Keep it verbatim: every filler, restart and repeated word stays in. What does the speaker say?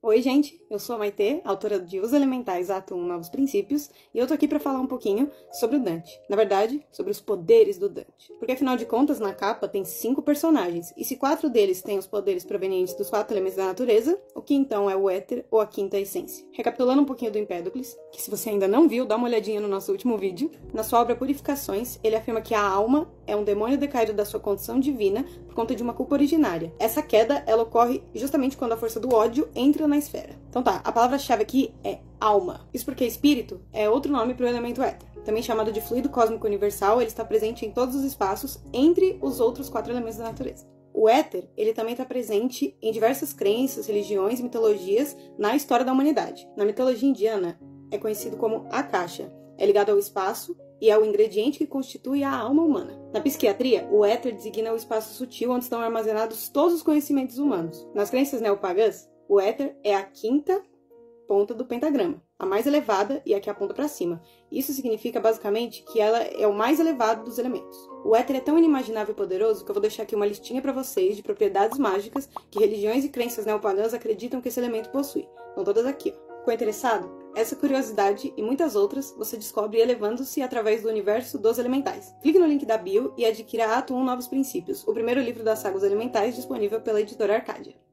Oi, gente! Eu sou a Maitê, autora de Os Elementais, Ato um, Novos Princípios, e eu tô aqui pra falar um pouquinho sobre o Dante. Na verdade, sobre os poderes do Dante. Porque, afinal de contas, na capa tem cinco personagens, e se quatro deles têm os poderes provenientes dos quatro elementos da natureza, o que então é o éter ou a quinta essência? Recapitulando um pouquinho do Empédocles, que se você ainda não viu, dá uma olhadinha no nosso último vídeo. Na sua obra Purificações, ele afirma que a alma é um demônio decaído da sua condição divina por conta de uma culpa originária. Essa queda, ela ocorre justamente quando a força do ódio entra na esfera. Então tá, a palavra-chave aqui é alma. Isso porque espírito é outro nome para o elemento éter. Também chamado de fluido cósmico universal, ele está presente em todos os espaços entre os outros quatro elementos da natureza. O éter, ele também está presente em diversas crenças, religiões e mitologias na história da humanidade. Na mitologia indiana, é conhecido como Akasha. É ligado ao espaço e é o ingrediente que constitui a alma humana. Na psiquiatria, o éter designa o espaço sutil onde estão armazenados todos os conhecimentos humanos. Nas crenças neopagãs, o éter é a quinta ponta do pentagrama, a mais elevada e a que aponta para cima. Isso significa, basicamente, que ela é o mais elevado dos elementos. O éter é tão inimaginável e poderoso que eu vou deixar aqui uma listinha para vocês de propriedades mágicas que religiões e crenças neopagãs acreditam que esse elemento possui. Estão todas aqui, ó. Ficou interessado? Essa curiosidade e muitas outras você descobre elevando-se através do universo dos elementais. Clique no link da bio e adquira Ato um Novos Princípios, o primeiro livro da saga Os Elementais disponível pela editora Arcádia.